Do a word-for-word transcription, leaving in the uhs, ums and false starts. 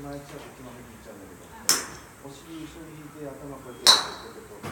前来ちゃうと一番先に行っちゃうんだけど、お尻一緒に引いて頭こうやってやってこう